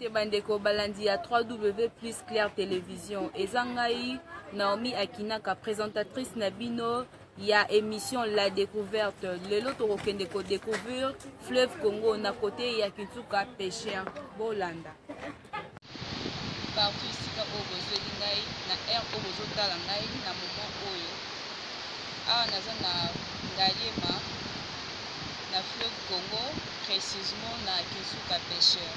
te bandeko balandi ya 3W plus Claire Télévision. Ezangai Naomi Akinaka, présentatrice Nabino, il y a émission La Découverte. Le lot au Kendeko découvrir Fleuve Congo, na côté il y a Kitsuka pêcheur Bolanda. Partout ici ka obozo lingai na air obozo talangai na moment oyo. Ah naza na Ngaliema na Fleuve Congo, précisément na Kitsuka pêcheur.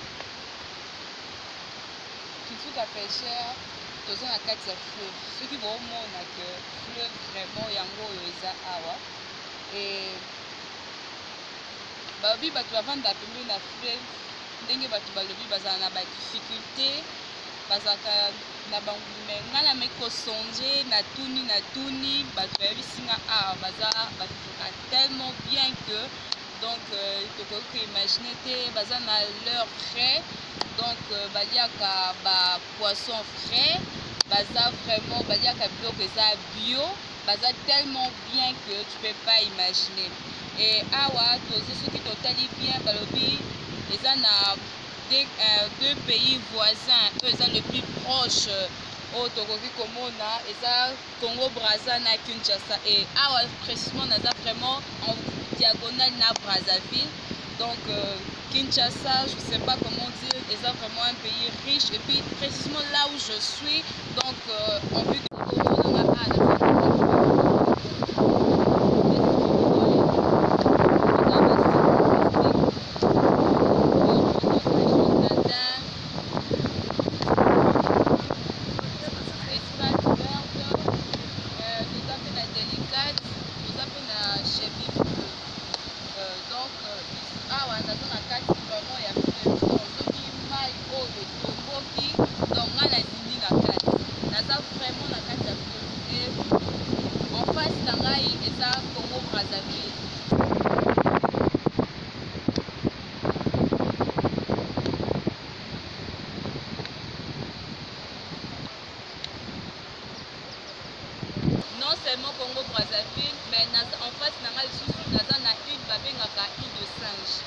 Kitsuka pêcheur, tous en a 4 fleuves. Ceux qui vont montrer que fleuve vraiment yango yoza awa. Et babi batu avant d'appeler na fleuve, ndenge batu balobi baza na ba difficulté, bazaka na bangume ngala meko songer na tuni batu ya bisinga awa baza batuka tellement bien que donc tu peux imaginer que baza na leur frais. Donc baliaka ba poisson frais, baza vraiment baliaka biloko eza bio, baza tellement bien que tu peux pas imaginer. Et awa tozo soki totali bien balobi eza na deux pays voisins, eux eza le plus proche au tokoki komona eza Congo Brazza na Kinshasa. Et awa précisément naza vraiment en diagonale na Brazzaville. Donc Kinshasa, je ne sais pas comment dire, c'est vraiment un pays riche. Et puis précisément là où je suis, donc on peut non seulement Congo Brazzaville, mais en face na lisusu naza na île babengaka île de Singe.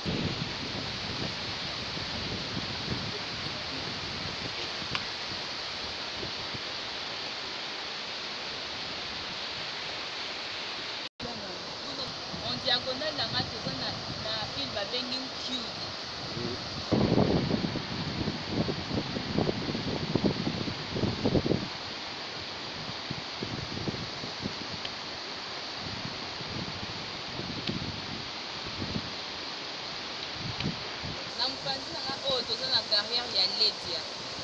En diagonale na toza na île babengi Cube. La carrière il y a Ledia.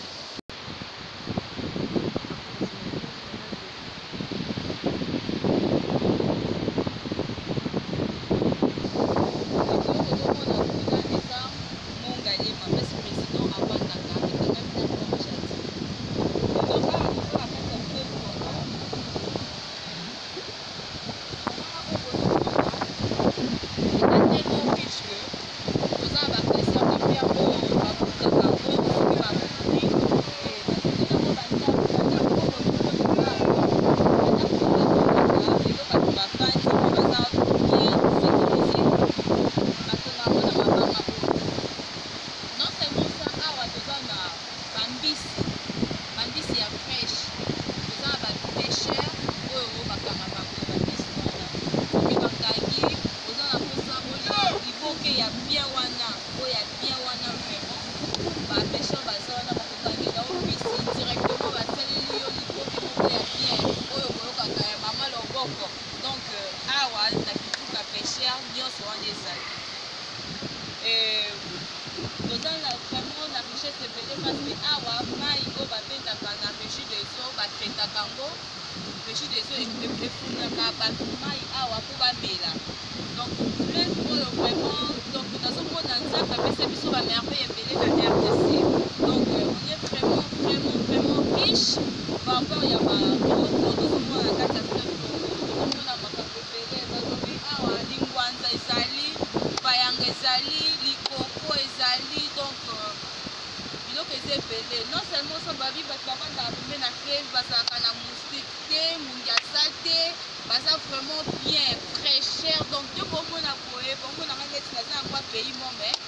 Donc, awa na Kitsuka pêcheur nyonso wana ezali. Et nous avons vraiment la richesse ebele parce que awa mai oyo babendaka na régie des eaux batretaka yango régie des eaux efunaka bato mai awa mpo bamela. Donc fleuve oyo vraiment donc nazomona nzambe apesa biso bamerveille ebele na RDC. Donc on est vraiment riche par rapport ya babiloko tozomona na kati ya fleuve Congo. Tozomona makambo ebele balobi awa lingwanza ezali bayanga ezali likoko ezali donc biloko eza ebele. Non seulement so babi bato bavandaka pembe na fleuve bazalaka na moustique te mungi aza te baza vraiment bien très cher. Donc te bomona boye bomona nga neti naza na kwa pays mo mais nga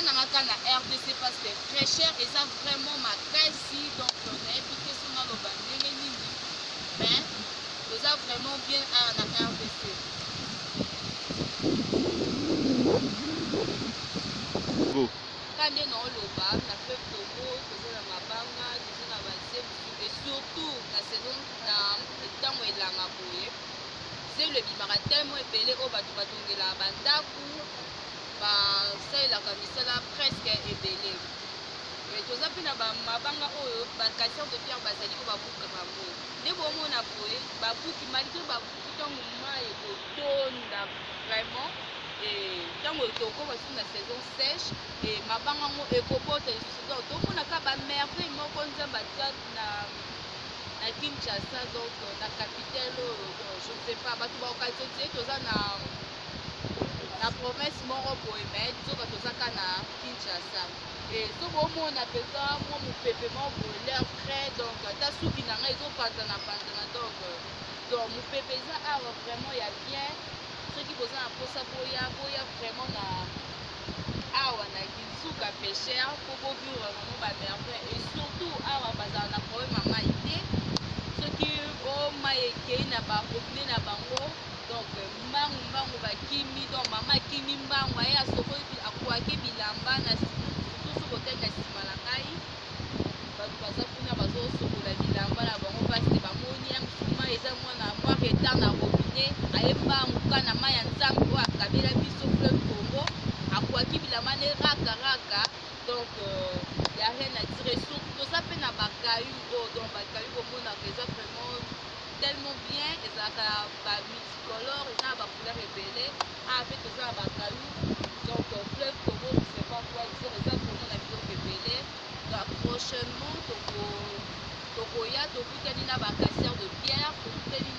nanga na RDC parce que fraîcheur et ça vraiment makasi donc on a épiqué son dans le bandé mais ça vraiment bien à la RDC. Go. Quand on est dans le bas, on a fait le tomo, on a mabanga, on a basé et surtout la saison dans le temps où il a maboué. C'est le bimara tellement épelé au bateau de la bandaku, c'est la camisole presque ébélé. Et tout ça, puis na mabanga oyo, casseur de pierre basali ko babuka mambo. Dès bon on a poué, babuki malgré babuki tant moment et tonda vraiment. Et tant que toko parce que la saison sèche et mabanga mo ekopote donc tout on a ka ba merveille mo konza batia na Kinshasa donc la capitale je ne sais pas batu ba okatete toza na province moko boye mais toka toza ka na Kinshasa et so bo mo na pesa mo mupepe mo leur frais donc ta souki na ngai zo pantana donc mupepe za awa vraiment ya bien ceux qui posent un posa boya vraiment na awa na Kinsuka pêcheur pour vivre vraiment ba merveille et surtout awa bazala na problème à maïté ceux qui au maïké na ba robinet na bango donc mbangu bakimi donc mama kimi mbangu aya soko akwaki bilamba na surtout ce côté na sima na ngai bato baza kuna bazosokola bilamba na bango parce bamoni msuma eza mwana mwa retard na robinet ayemba muka na mai ya nzambe oyo akabela biso fleuve Congo akwaki bilamba ne raka donc ya rien à dire surtout toza mpe na bakayu oyo donc bakayu komonaka eza vraiment tellement bien ezalaka bamulticolore eza na bacouleur ebele mpe toza na bakayu donc fleuve Congo je sais pas quoi dire eza vraiment na biloko ebele donc prochainement tokoya tokutani na bacasseur de pierre tokutani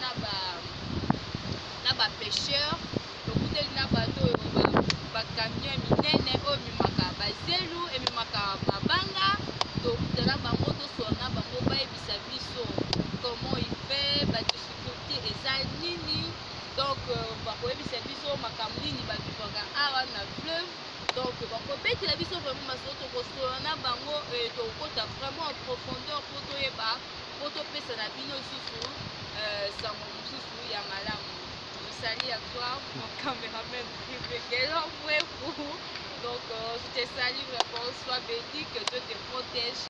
na bapêcheur tokutani na bato oyo bacamion minene oyo ememaka bazelu ememaka mabanga tokutana bango tosona bango bayebisa biso comment il fait badifficulté eza nini donc bakoyebisa biso makambo nini babivaka awa na fleuve donc bakobetela biso vraiment masolo tokosola na bango tokokota vraiment en profondeur po toyeba po topesa na bino lisusu sango mosusu ya malamu. Salut à toi, mon caméraman privé, donc je te salue vraiment, sois béni, que Dieu te protège.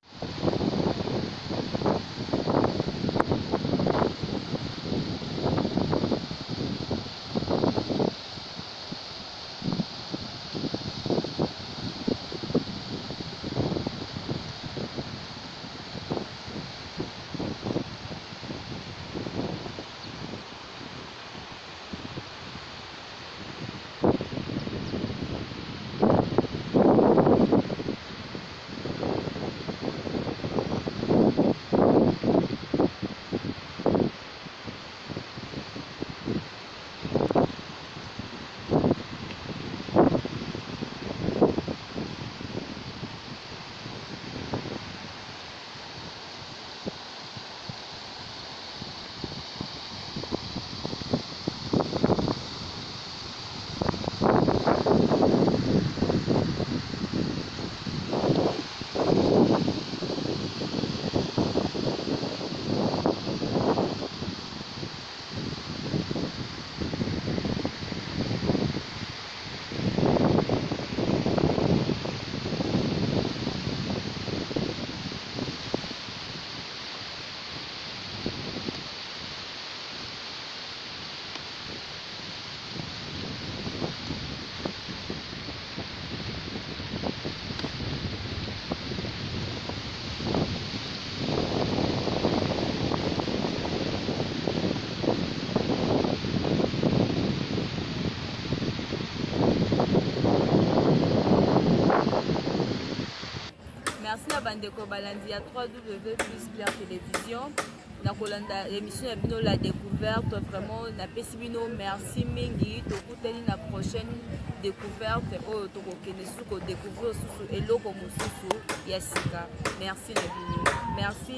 Merci à Bandeko Balandi à 3W plus Claire Télévision. Nakolanda l'émission ya bino la découverte vraiment na pesi bino merci mingi tokutani na prochaine découverte oyo tokokende suko découvrir susu eloko mosusu ya sika. Merci na bino. Merci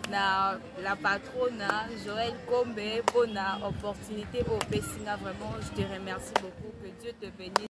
na la patronne Joël Kombe pour la opportunité au Pessinga vraiment je te remercie beaucoup que Dieu te bénisse.